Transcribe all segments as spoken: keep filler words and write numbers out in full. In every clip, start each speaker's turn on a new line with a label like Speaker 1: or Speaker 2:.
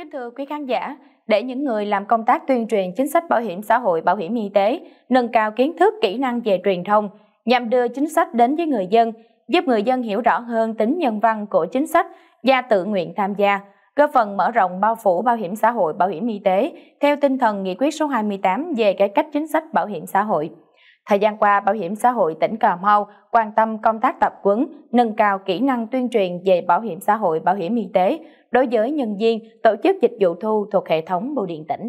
Speaker 1: Kính thưa quý khán giả, để những người làm công tác tuyên truyền chính sách bảo hiểm xã hội, bảo hiểm y tế nâng cao kiến thức, kỹ năng về truyền thông nhằm đưa chính sách đến với người dân, giúp người dân hiểu rõ hơn tính nhân văn của chính sách và tự nguyện tham gia, góp phần mở rộng bao phủ bảo hiểm xã hội, bảo hiểm y tế theo tinh thần nghị quyết số hai mươi tám về cải cách chính sách bảo hiểm xã hội. Thời gian qua, Bảo hiểm xã hội tỉnh Cà Mau quan tâm công tác tập huấn, nâng cao kỹ năng tuyên truyền về bảo hiểm xã hội, bảo hiểm y tế đối với nhân viên tổ chức dịch vụ thu thuộc hệ thống bưu điện tỉnh.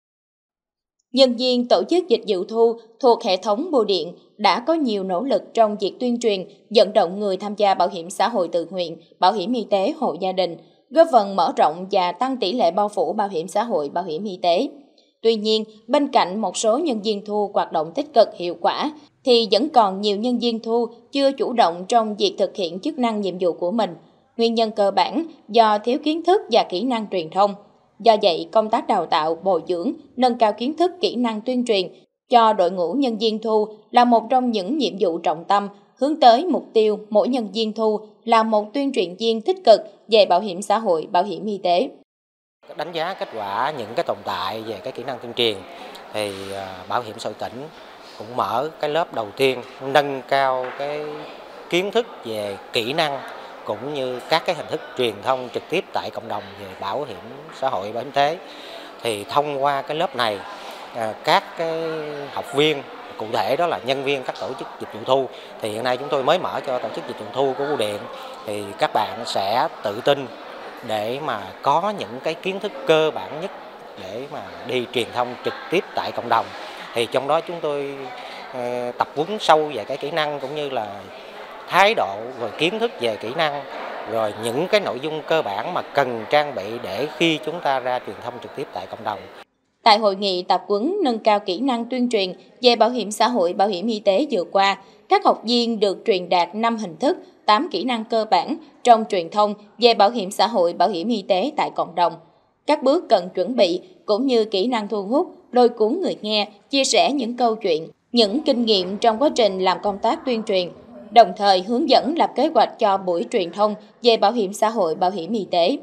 Speaker 1: Nhân viên tổ chức dịch vụ thu thuộc hệ thống bưu điện đã có nhiều nỗ lực trong việc tuyên truyền, vận động người tham gia bảo hiểm xã hội tự nguyện, bảo hiểm y tế hộ gia đình, góp phần mở rộng và tăng tỷ lệ bao phủ bảo hiểm xã hội, bảo hiểm y tế. Tuy nhiên, bên cạnh một số nhân viên thu hoạt động tích cực hiệu quả, thì vẫn còn nhiều nhân viên thu chưa chủ động trong việc thực hiện chức năng nhiệm vụ của mình. Nguyên nhân cơ bản do thiếu kiến thức và kỹ năng truyền thông. Do vậy, công tác đào tạo, bồi dưỡng, nâng cao kiến thức, kỹ năng tuyên truyền cho đội ngũ nhân viên thu là một trong những nhiệm vụ trọng tâm, hướng tới mục tiêu mỗi nhân viên thu là một tuyên truyền viên tích cực về bảo hiểm xã hội, bảo hiểm y tế.
Speaker 2: Đánh giá kết quả những cái tồn tại về cái kỹ năng tuyên truyền thì Bảo hiểm xã hội tỉnh cũng mở cái lớp đầu tiên nâng cao cái kiến thức về kỹ năng cũng như các cái hình thức truyền thông trực tiếp tại cộng đồng về bảo hiểm xã hội, bảo hiểm y tế. Thì thông qua cái lớp này, các cái học viên, cụ thể đó là nhân viên các tổ chức dịch vụ thu, thì hiện nay chúng tôi mới mở cho tổ chức dịch vụ thu của bưu điện, thì các bạn sẽ tự tin để mà có những cái kiến thức cơ bản nhất để mà đi truyền thông trực tiếp tại cộng đồng. Thì trong đó chúng tôi uh, tập huấn sâu về cái kỹ năng cũng như là thái độ rồi kiến thức về kỹ năng, rồi những cái nội dung cơ bản mà cần trang bị để khi chúng ta ra truyền thông trực tiếp tại cộng đồng.
Speaker 1: Tại hội nghị tập huấn nâng cao kỹ năng tuyên truyền về bảo hiểm xã hội, bảo hiểm y tế vừa qua, các học viên được truyền đạt năm hình thức, tám kỹ năng cơ bản trong truyền thông về bảo hiểm xã hội, bảo hiểm y tế tại cộng đồng. Các bước cần chuẩn bị cũng như kỹ năng thu hút, lôi cuốn người nghe, chia sẻ những câu chuyện, những kinh nghiệm trong quá trình làm công tác tuyên truyền, đồng thời hướng dẫn lập kế hoạch cho buổi truyền thông về bảo hiểm xã hội, bảo hiểm y tế.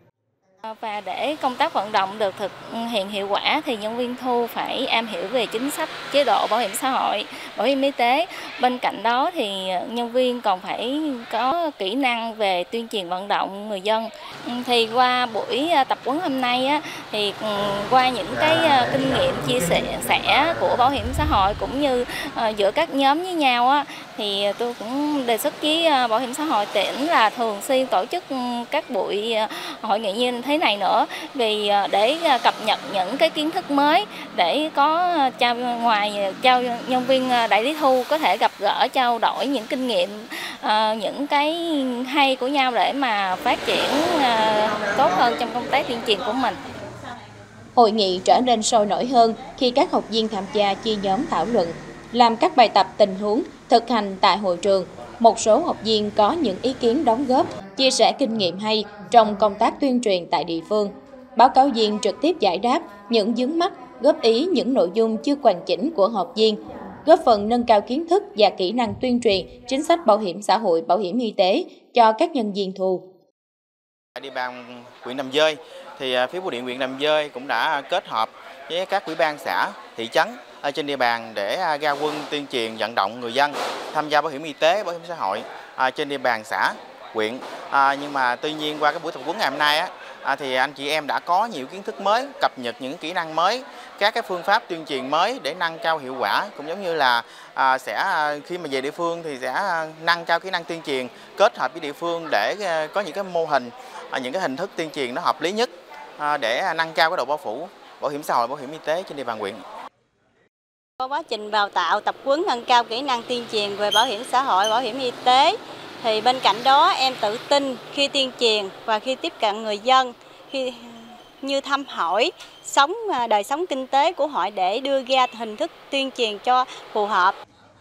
Speaker 3: Và để công tác vận động được thực hiện hiệu quả thì nhân viên thu phải am hiểu về chính sách, chế độ bảo hiểm xã hội, bảo hiểm y tế. Bên cạnh đó thì nhân viên còn phải có kỹ năng về tuyên truyền vận động người dân. Thì qua buổi tập huấn hôm nay á, thì qua những cái kinh nghiệm chia sẻ của bảo hiểm xã hội cũng như giữa các nhóm với nhau á, thì tôi cũng đề xuất với bảo hiểm xã hội tỉnh là thường xuyên tổ chức các buổi hội nghị như thế này nữa, vì để cập nhật những cái kiến thức mới, để có trao ngoài trao nhân viên đại lý thu có thể gặp gỡ, trao đổi những kinh nghiệm, những cái hay của nhau để mà phát triển tốt hơn trong công tác tuyên truyền của mình.
Speaker 1: Hội nghị trở nên sôi nổi hơn khi các học viên tham gia chia nhóm thảo luận, làm các bài tập tình huống, thực hành tại hội trường. Một số học viên có những ý kiến đóng góp, chia sẻ kinh nghiệm hay trong công tác tuyên truyền tại địa phương. Báo cáo viên trực tiếp giải đáp những vướng mắc, góp ý những nội dung chưa hoàn chỉnh của học viên, góp phần nâng cao kiến thức và kỹ năng tuyên truyền chính sách bảo hiểm xã hội, bảo hiểm y tế cho các nhân viên thu.
Speaker 4: Tại địa bàn huyện Đầm Dơi, thì phía bưu điện huyện Đầm Dơi cũng đã kết hợp với các ủy ban xã, thị trấn ở trên địa bàn để ra quân tuyên truyền vận động người dân tham gia bảo hiểm y tế, bảo hiểm xã hội trên địa bàn xã, huyện. À, nhưng mà tuy nhiên qua cái buổi tập huấn ngày hôm nay á, à, thì anh chị em đã có nhiều kiến thức mới, cập nhật những kỹ năng mới, các cái phương pháp tuyên truyền mới để nâng cao hiệu quả, cũng giống như là à, sẽ khi mà về địa phương thì sẽ nâng cao kỹ năng tuyên truyền kết hợp với địa phương để có những cái mô hình, à, những cái hình thức tuyên truyền nó hợp lý nhất à, để nâng cao cái độ bao phủ bảo hiểm xã hội, bảo hiểm y tế trên địa bàn huyện.
Speaker 5: Qua quá trình đào tạo, tập huấn nâng cao kỹ năng tuyên truyền về bảo hiểm xã hội, bảo hiểm y tế, thì bên cạnh đó em tự tin khi tuyên truyền và khi tiếp cận người dân, khi như thăm hỏi sống đời sống kinh tế của họ để đưa ra hình thức tuyên truyền cho phù hợp.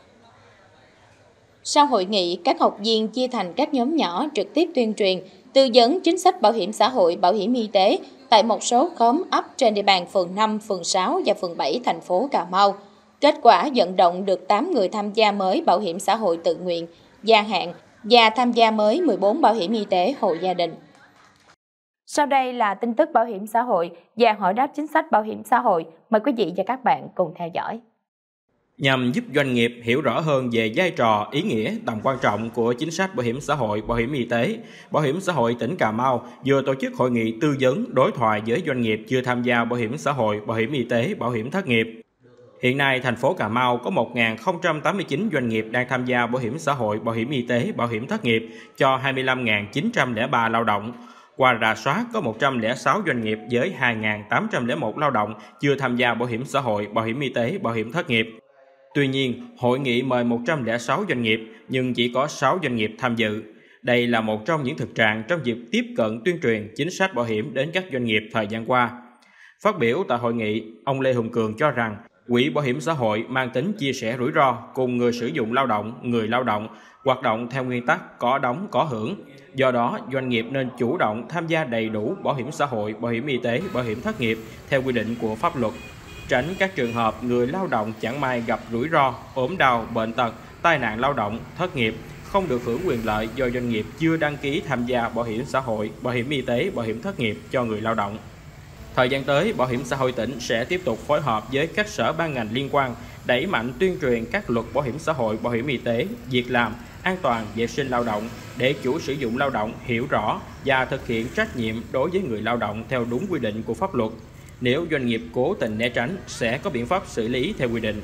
Speaker 1: Sau hội nghị, các học viên chia thành các nhóm nhỏ trực tiếp tuyên truyền, tư vấn chính sách bảo hiểm xã hội, bảo hiểm y tế tại một số khóm ấp trên địa bàn phường năm, phường sáu và phường bảy thành phố Cà Mau. Kết quả vận động được tám người tham gia mới bảo hiểm xã hội tự nguyện, gia hạn và tham gia mới mười bốn bảo hiểm y tế hộ gia đình. Sau đây là tin tức bảo hiểm xã hội và hỏi đáp chính sách bảo hiểm xã hội. Mời quý vị và các bạn cùng theo dõi.
Speaker 6: Nhằm giúp doanh nghiệp hiểu rõ hơn về vai trò, ý nghĩa, tầm quan trọng của chính sách bảo hiểm xã hội, bảo hiểm y tế, Bảo hiểm xã hội tỉnh Cà Mau vừa tổ chức hội nghị tư vấn đối thoại với doanh nghiệp chưa tham gia bảo hiểm xã hội, bảo hiểm y tế, bảo hiểm thất nghiệp. Hiện nay, thành phố Cà Mau có một nghìn không trăm tám mươi chín doanh nghiệp đang tham gia bảo hiểm xã hội, bảo hiểm y tế, bảo hiểm thất nghiệp cho hai mươi lăm nghìn chín trăm lẻ ba lao động. Qua rà soát, có một trăm lẻ sáu doanh nghiệp với hai nghìn tám trăm lẻ một lao động chưa tham gia bảo hiểm xã hội, bảo hiểm y tế, bảo hiểm thất nghiệp. Tuy nhiên, hội nghị mời một trăm lẻ sáu doanh nghiệp nhưng chỉ có sáu doanh nghiệp tham dự. Đây là một trong những thực trạng trong việc tiếp cận tuyên truyền chính sách bảo hiểm đến các doanh nghiệp thời gian qua. Phát biểu tại hội nghị, ông Lê Hùng Cường cho rằng quỹ bảo hiểm xã hội mang tính chia sẻ rủi ro cùng người sử dụng lao động, người lao động, hoạt động theo nguyên tắc có đóng có hưởng. Do đó, doanh nghiệp nên chủ động tham gia đầy đủ bảo hiểm xã hội, bảo hiểm y tế, bảo hiểm thất nghiệp theo quy định của pháp luật, tránh các trường hợp người lao động chẳng may gặp rủi ro, ốm đau, bệnh tật, tai nạn lao động, thất nghiệp, không được hưởng quyền lợi do doanh nghiệp chưa đăng ký tham gia bảo hiểm xã hội, bảo hiểm y tế, bảo hiểm thất nghiệp cho người lao động. Thời gian tới, Bảo hiểm xã hội tỉnh sẽ tiếp tục phối hợp với các sở ban ngành liên quan đẩy mạnh tuyên truyền các luật bảo hiểm xã hội, bảo hiểm y tế, việc làm, an toàn, vệ sinh lao động để chủ sử dụng lao động hiểu rõ và thực hiện trách nhiệm đối với người lao động theo đúng quy định của pháp luật. Nếu doanh nghiệp cố tình né tránh, sẽ có biện pháp xử lý theo quy định.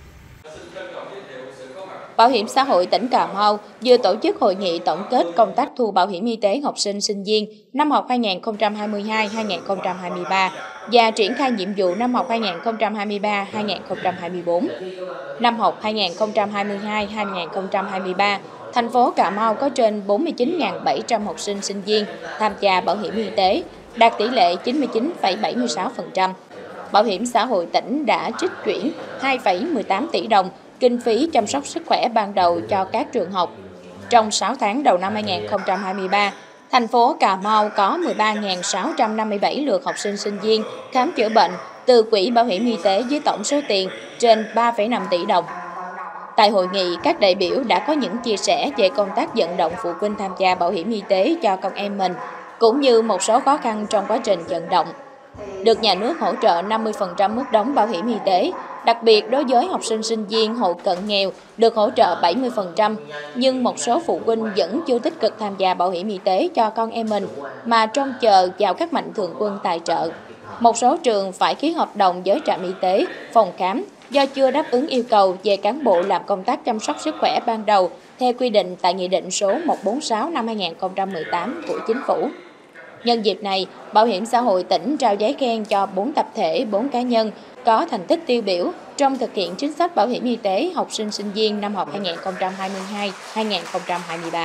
Speaker 1: Bảo hiểm xã hội tỉnh Cà Mau vừa tổ chức hội nghị tổng kết công tác thu bảo hiểm y tế học sinh sinh viên năm học hai nghìn không trăm hai mươi hai hai nghìn không trăm hai mươi ba và triển khai nhiệm vụ năm học hai nghìn không trăm hai mươi ba hai nghìn không trăm hai mươi bốn. Năm học hai nghìn không trăm hai mươi hai hai nghìn không trăm hai mươi ba, thành phố Cà Mau có trên bốn mươi chín nghìn bảy trăm học sinh sinh viên tham gia bảo hiểm y tế, đạt tỷ lệ chín mươi chín phẩy bảy mươi sáu phần trăm. Bảo hiểm xã hội tỉnh đã trích chuyển hai phẩy mười tám tỷ đồng kinh phí chăm sóc sức khỏe ban đầu cho các trường học. Trong sáu tháng đầu năm hai nghìn không trăm hai mươi ba, thành phố Cà Mau có mười ba nghìn sáu trăm năm mươi bảy lượt học sinh sinh viên khám chữa bệnh từ quỹ bảo hiểm y tế với tổng số tiền trên ba phẩy năm tỷ đồng. Tại hội nghị, các đại biểu đã có những chia sẻ về công tác vận động phụ huynh tham gia bảo hiểm y tế cho con em mình, cũng như một số khó khăn trong quá trình vận động. Được nhà nước hỗ trợ năm mươi phần trăm mức đóng bảo hiểm y tế, đặc biệt đối với học sinh sinh viên hộ cận nghèo được hỗ trợ bảy mươi phần trăm, nhưng một số phụ huynh vẫn chưa tích cực tham gia bảo hiểm y tế cho con em mình mà trông chờ vào các mạnh thường quân tài trợ. Một số trường phải ký hợp đồng với trạm y tế, phòng khám do chưa đáp ứng yêu cầu về cán bộ làm công tác chăm sóc sức khỏe ban đầu theo quy định tại Nghị định số một trăm bốn mươi sáu năm hai nghìn không trăm mười tám của Chính phủ. Nhân dịp này, Bảo hiểm xã hội tỉnh trao giấy khen cho bốn tập thể, bốn cá nhân có thành tích tiêu biểu trong thực hiện chính sách bảo hiểm y tế học sinh sinh viên năm học hai nghìn không trăm hai mươi hai hai nghìn không trăm hai mươi ba.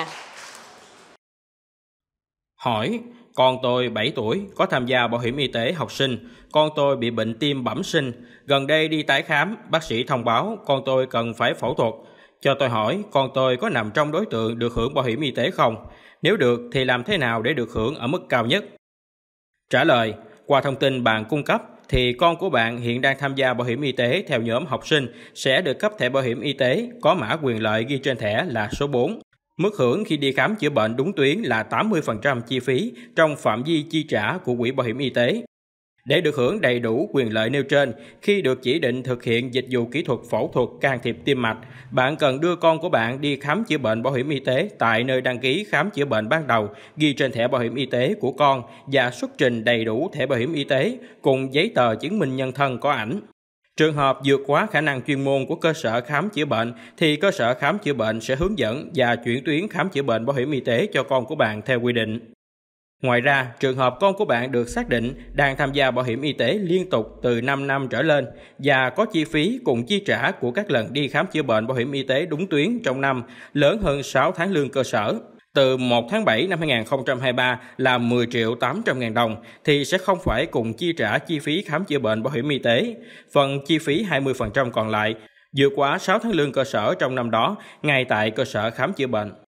Speaker 6: Hỏi, con tôi bảy tuổi có tham gia bảo hiểm y tế học sinh, con tôi bị bệnh tim bẩm sinh, gần đây đi tái khám, bác sĩ thông báo con tôi cần phải phẫu thuật. Cho tôi hỏi con tôi có nằm trong đối tượng được hưởng bảo hiểm y tế không? Nếu được thì làm thế nào để được hưởng ở mức cao nhất? Trả lời, qua thông tin bạn cung cấp thì con của bạn hiện đang tham gia bảo hiểm y tế theo nhóm học sinh sẽ được cấp thẻ bảo hiểm y tế có mã quyền lợi ghi trên thẻ là số bốn. Mức hưởng khi đi khám chữa bệnh đúng tuyến là tám mươi phần trăm chi phí trong phạm vi chi trả của quỹ bảo hiểm y tế. Để được hưởng đầy đủ quyền lợi nêu trên, khi được chỉ định thực hiện dịch vụ kỹ thuật phẫu thuật can thiệp tim mạch, bạn cần đưa con của bạn đi khám chữa bệnh bảo hiểm y tế tại nơi đăng ký khám chữa bệnh ban đầu ghi trên thẻ bảo hiểm y tế của con và xuất trình đầy đủ thẻ bảo hiểm y tế cùng giấy tờ chứng minh nhân thân có ảnh. Trường hợp vượt quá khả năng chuyên môn của cơ sở khám chữa bệnh thì cơ sở khám chữa bệnh sẽ hướng dẫn và chuyển tuyến khám chữa bệnh bảo hiểm y tế cho con của bạn theo quy định. Ngoài ra, trường hợp con của bạn được xác định đang tham gia bảo hiểm y tế liên tục từ năm năm trở lên và có chi phí cùng chi trả của các lần đi khám chữa bệnh bảo hiểm y tế đúng tuyến trong năm lớn hơn sáu tháng lương cơ sở, từ một tháng bảy năm hai nghìn không trăm hai mươi ba là mười triệu tám trăm ngàn đồng thì sẽ không phải cùng chi trả chi phí khám chữa bệnh bảo hiểm y tế. Phần chi phí hai mươi phần trăm còn lại vượt quá sáu tháng lương cơ sở trong năm đó ngay tại cơ sở khám chữa bệnh.